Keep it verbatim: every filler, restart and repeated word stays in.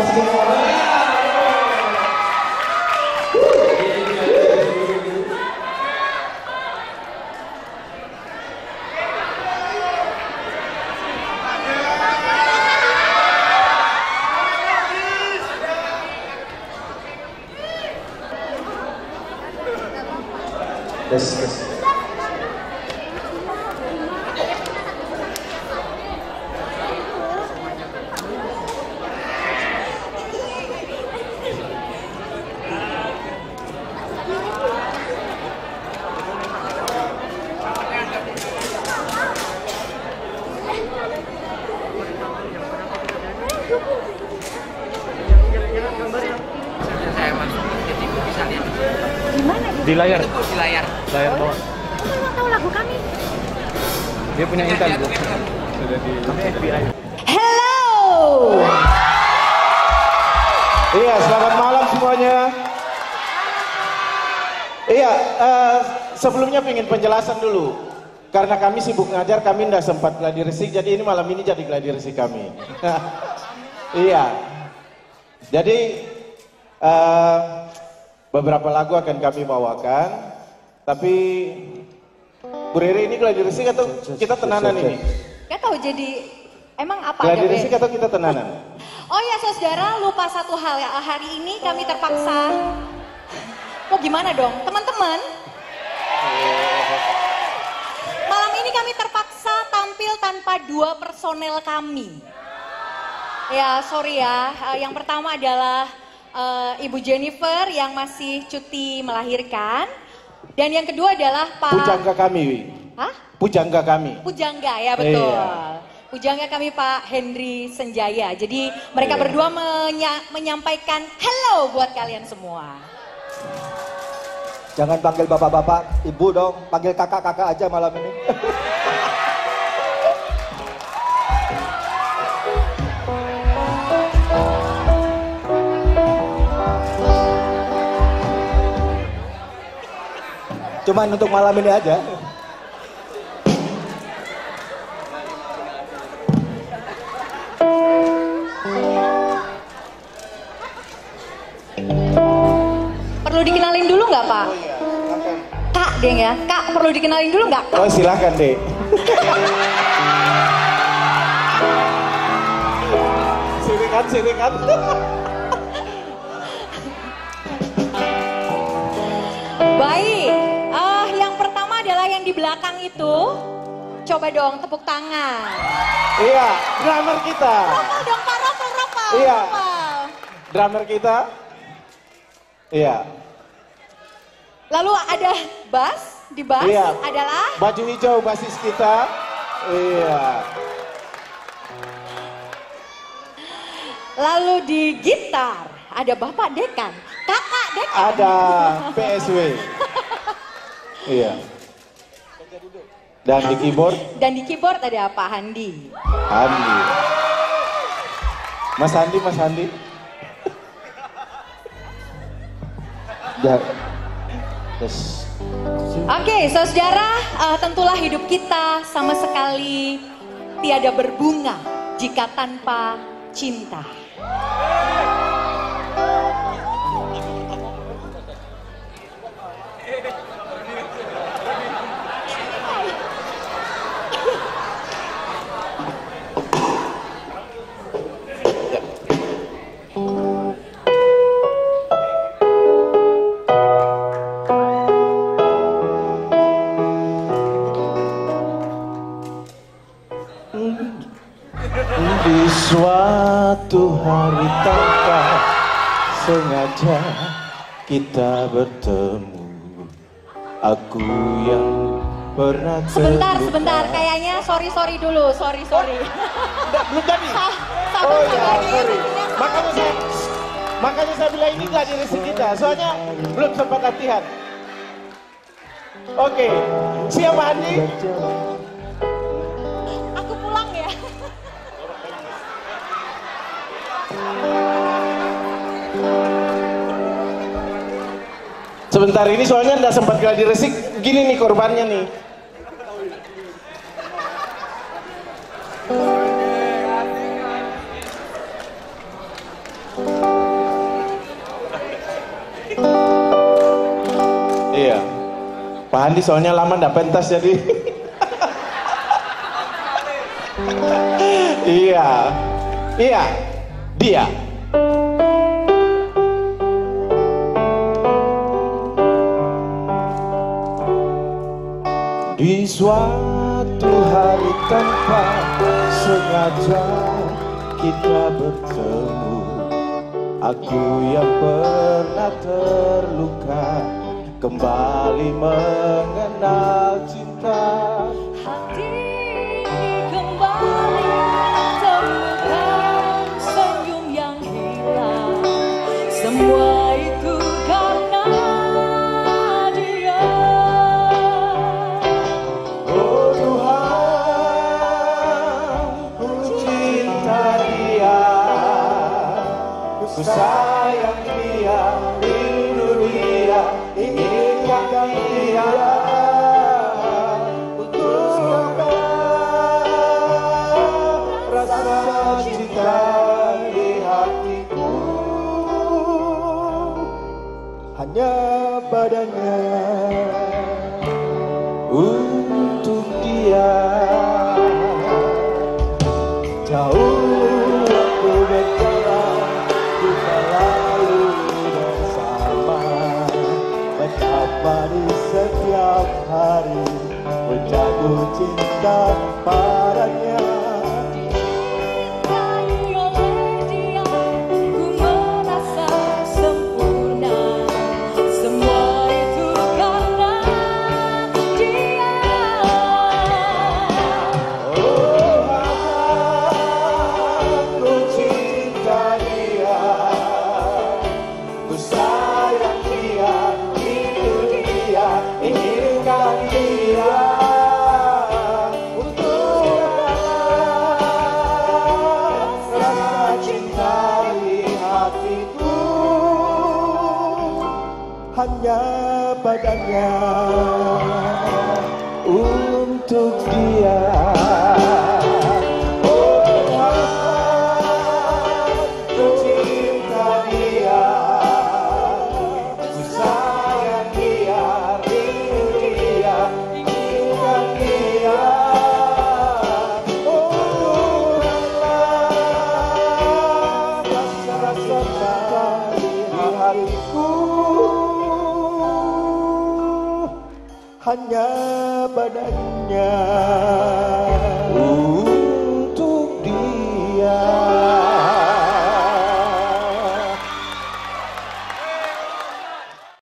semua. Yes, yes. Saya masuk ke T V bisa lihat. Gimana? Di layar. Itu di layar. Layar bawah. Kamu mau tahu lagu kami? Dia punya intan Iya, bu. iya, iya. Sudah di F B I. Hello. Iya, selamat malam semuanya. Iya, uh, sebelumnya ingin penjelasan dulu. Karena kami sibuk ngajar, kami tidak sempat gladi resik, jadi ini malam ini jadi gladi resik kami. Iya. Jadi uh, beberapa lagu akan kami bawakan, tapi Bu Riri ini gladi resik atau kita tenanan ini? Gak tahu jadi emang apa Gladi ada resik atau kita tenanan? Oh ya saudara, lupa satu hal ya. Hari ini kami terpaksa. Mau gimana dong, teman-teman? Malam ini kami terpaksa tampil tanpa dua personel kami. Ya sorry ya, uh, yang pertama adalah uh, Ibu Jennifer yang masih cuti melahirkan. Dan yang kedua adalah Pak... Pujangga kami, Wi. Hah? Pujangga kami. Pujangga ya betul. Iya. Pujangga kami Pak Henry Senjaya. Jadi mereka Iya. berdua menya menyampaikan hello buat kalian semua. Jangan panggil bapak-bapak, ibu dong, panggil kakak-kakak aja malam ini. Cuman untuk malam ini aja. Perlu dikenalin dulu nggak Pak? Oh iya, silakan. Kak Deng ya, Kak perlu dikenalin dulu nggak? Oh silakan deh. Siringan, siringan. Baik, uh, yang pertama adalah yang di belakang itu. Coba dong tepuk tangan. Iya, drummer kita. Rapal dong Pak, rapal, rapal. Iya. rapal. Drummer kita. Iya. Lalu ada bass, di bass Iya. adalah Baju hijau basis kita. Iya. lalu di gitar ada Bapak Dekan, Kakak Dekan. Ada P S W. Iya. Dan di keyboard Dan di keyboard ada Pak Handi. Handi. Mas Handi, Mas Handi. Ya. Yes. Oke, saudara, uh, tentulah hidup kita sama sekali tiada berbunga jika tanpa cinta. Di suatu hari tanpa sengaja kita bertemu. Aku yang pernah Sebentar, terluka. sebentar, kayaknya sorry sorry dulu, sorry sorry. Nggak, belum jadi. Sa- sabar, Oh ya, sabar, sorry. intinya sabar. Makanya saya, makanya saya bilang ini nggak diri kita. Soalnya belum sempat latihan. Oke, siap Pak Andi? Aku pulang ya. Sebentar ini soalnya nggak sempat gladi resik. Gini nih korbannya nih. Pak Andi soalnya lama ndak pentas jadi. Iya, iya, dia. Di suatu hari tanpa sengaja kita bertemu, aku yang pernah terluka kembali mengenal cinta. Hati kembali temukan senyum yang hilang, semua itu karena dia. Oh Tuhan, ku cinta dia, ku sayang dia, rindu dia, inginkan dia. Rasa cinta di hatiku, hanya badannya untuk dia. jauh aku berjalan, kita lalu bersama, betapa di setiap hari ku jatuh cinta padanya. Dinikahi oleh dia, ku merasa sempurna, semua itu karena dia. Oh aku cinta dia, ku sayang dia, rindu dia, inginkan dia. Untuk rasa cinta di hatiku, Hanya badannya untuk dia. Oh Tuhan, ku cinta dia, ku sayang dia, rindu dia, inginkan dia. Oh Tuhanlah rasa cinta di hatiku, hanya badannya